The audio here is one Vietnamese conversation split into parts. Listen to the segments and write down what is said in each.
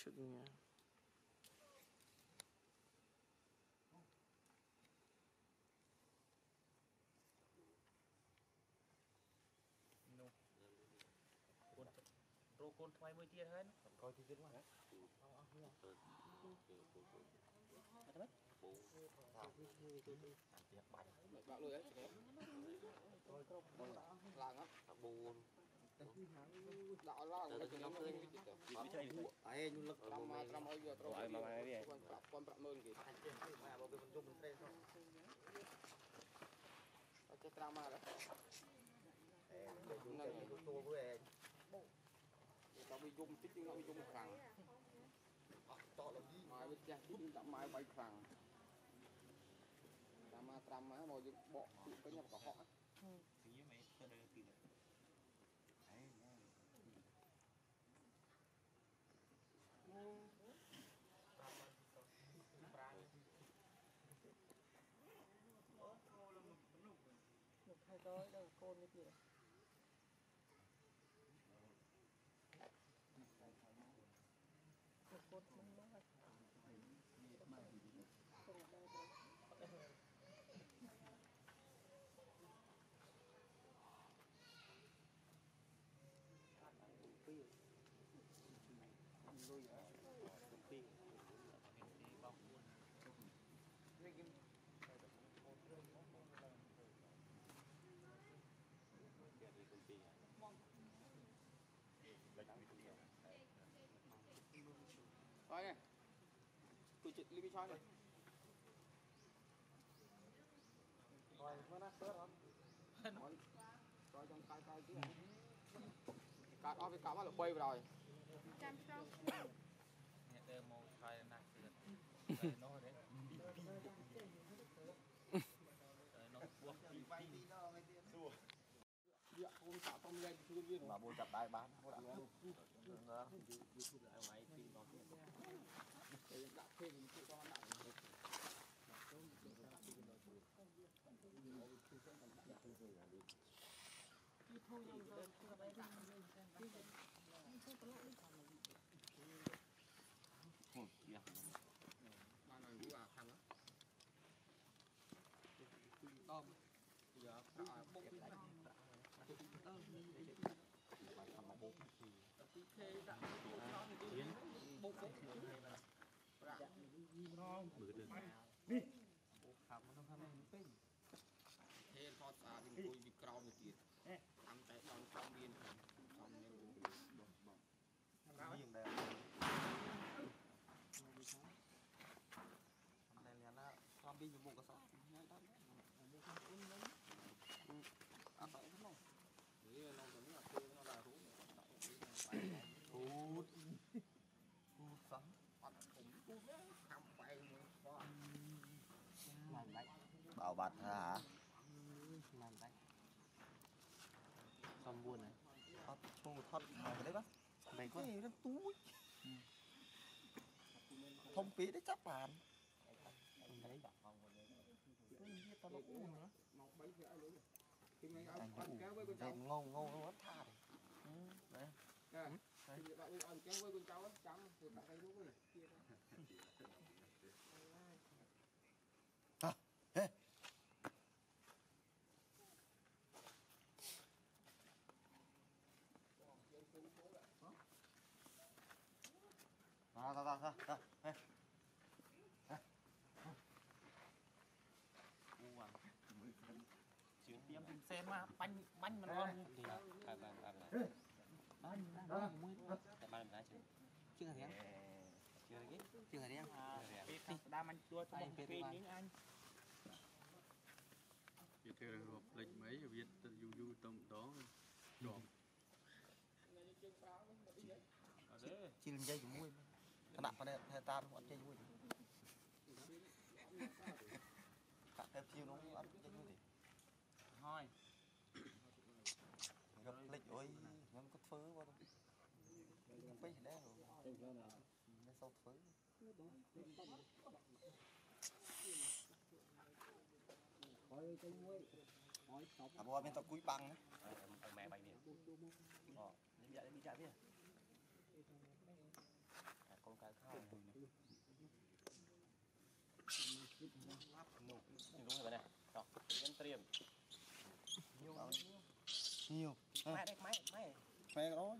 chừng nha. Rô con thoai mới tia hết coi thì dính quá hả? Bạo lùi ấy làng á buồn đạo lo người ta nói ai nhưng lực trăm ơi giờ rồi mà đi con bạc mơn kì mà bảo vệ mình dùng đây thôi cái drama đó này tua với tao bị dùng tích nhưng nó bị dùng khẳng to là gì mai bên kia tích nhưng mai bay khẳng drama mà dùng bộ cái nhập của họ thì như mấy tôi đây từ đấy một hai tới đâu côn cái kia một côn mình mất rồi nè tôi chụp ly choi này rồi nó nát sớt không rồi trong cay chứ cắt off cái cắm là bay rồi Chăm sóc nè đơ màu thoai nát từ nó đấy nó buộc địa không xả tông lên chưa biết mà mua chặt đai bán nó đã máy tìm nó đặt thêm một chút con nặng ba này cũng là thằng đó tôm giờ bông thế thoát xa thì tôi bị cào một tí ăn tại đòn trong điên trong nên riêng đây này là nó con đi một cái sọ ăn vậy đúng không? thế nó vẫn là thế nó là hút hút sắn ăn cũng ham bay một làm đấy bảo bạch hả? Làm đấy xong buồn này không thật cái đấy bác này có gì nó túi thông phí đấy chắc bàn đấy tao nó u nữa anh ngô nó tha đấy đấy bạn ăn kéo với con cháu ấy chấm thì bạn thấy đúng rồi ra chuyến tiêm tìm xem mà bánh mà ngon thì bánh đã chưa hề chưa hề đen đam anh chua cho một pin những anh Việt theo là hộp lệnh mấy Việt du tổng đó trộm chi lên dây cũng vui ta đặt vào đây ta nó ăn dây vui cả thêm chiêu nó ăn dây vui thì thôi gặp lịch ơi nó có phớ vào đâu không biết đấy rồi nó sâu phớ à bò bên tao cúi băng đấy mẹ bay nè bị chạy biết con đúng rồi này đó nhân tiêm nhiều máy đấy máy phê rồi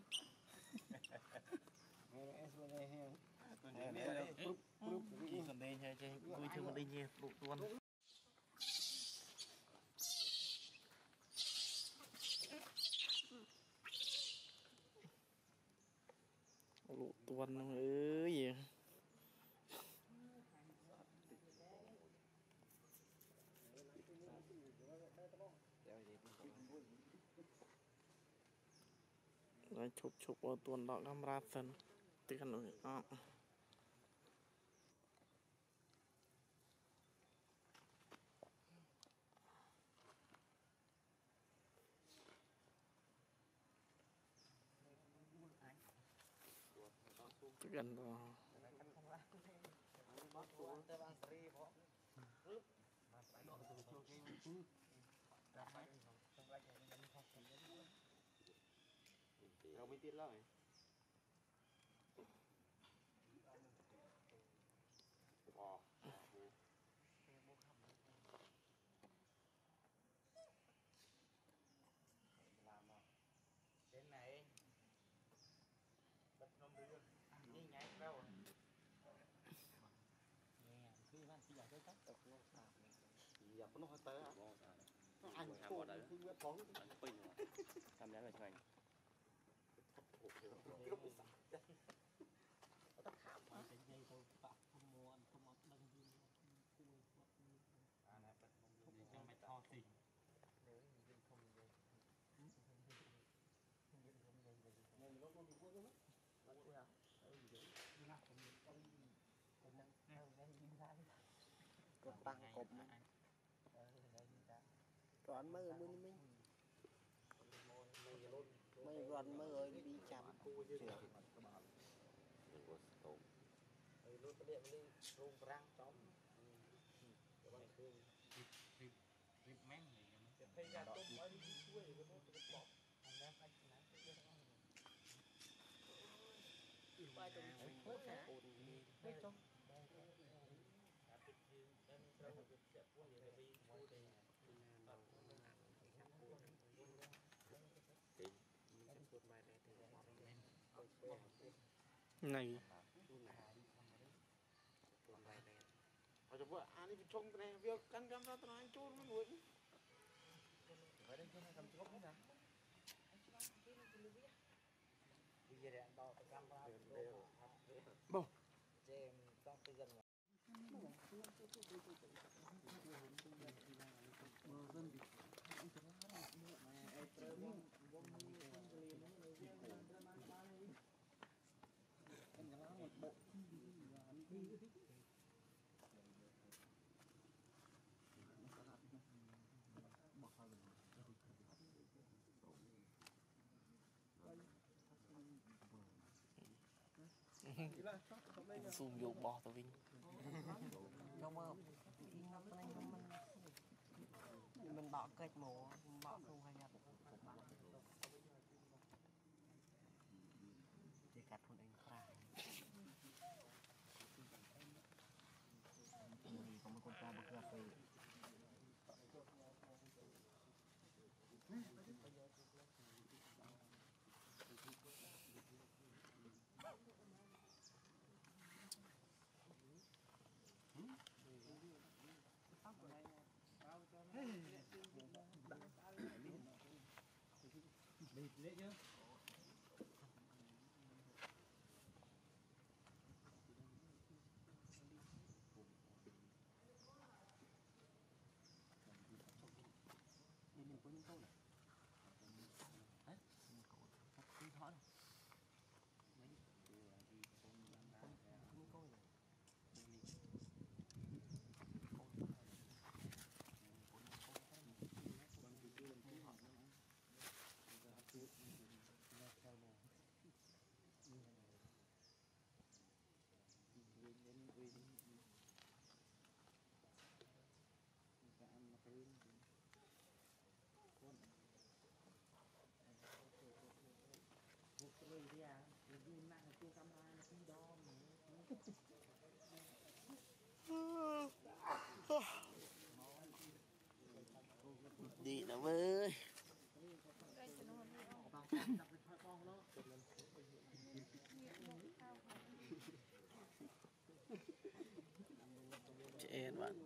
còn đây chơi vui chơi một đi nha luôn lụ tuần ơi gì nói chụp ở tuần đó camera sân từ cái nồi từ gần đó đâu mới tiết rồi đến này bật nông đưa đi nhảy đâu cứ bạn chỉ giải cái cách giờ nó hơi tới anh bỏ đấy anh pin rồi làm đấy là cho anh cột tăng cột Còn mơ mình mấy còn mơ rồi đi chạm này ở chỗ vợ anh đi trông cái này việc căn cam ra tao anh trôn nó nuôi vậy đây không cầm chốt nữa bây giờ anh đo camera bông xem trong cái gần zoom vô bỏ tao vinh mình bỏ kịch mổ bỏ không hay nhập thì cắt con anh phải có một con trai bật ra về đi nào ơi trẻ bạn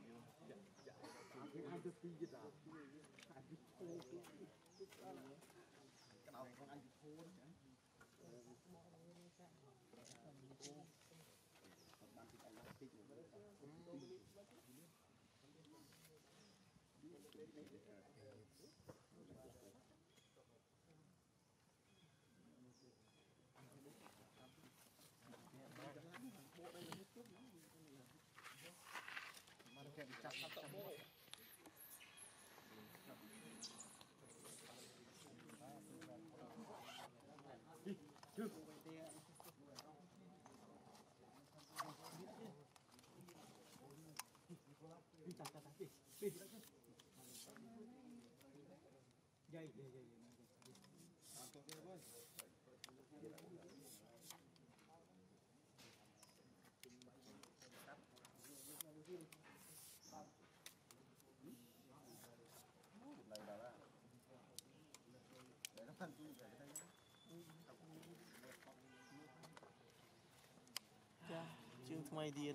chương thay điện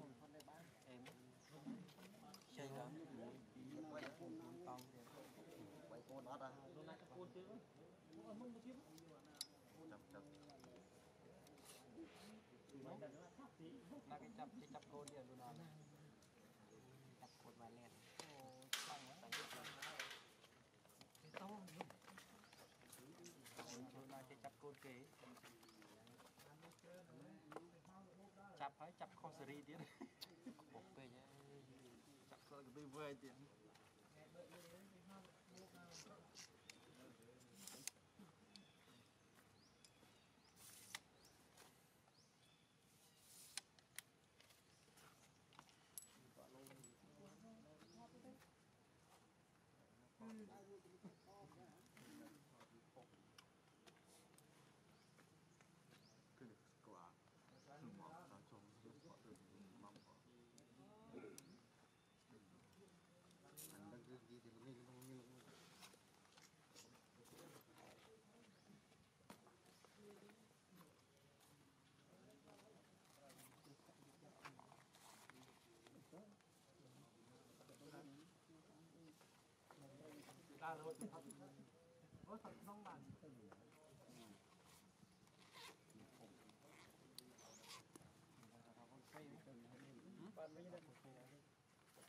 chạy đó chắp côn điện luôn rồi chắp côn vài lên chắp côn kế chắp ấy chắp kho seriទៀតmột cây nhá chắp kho cái vơi tiền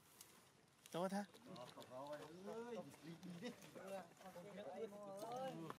tốt ha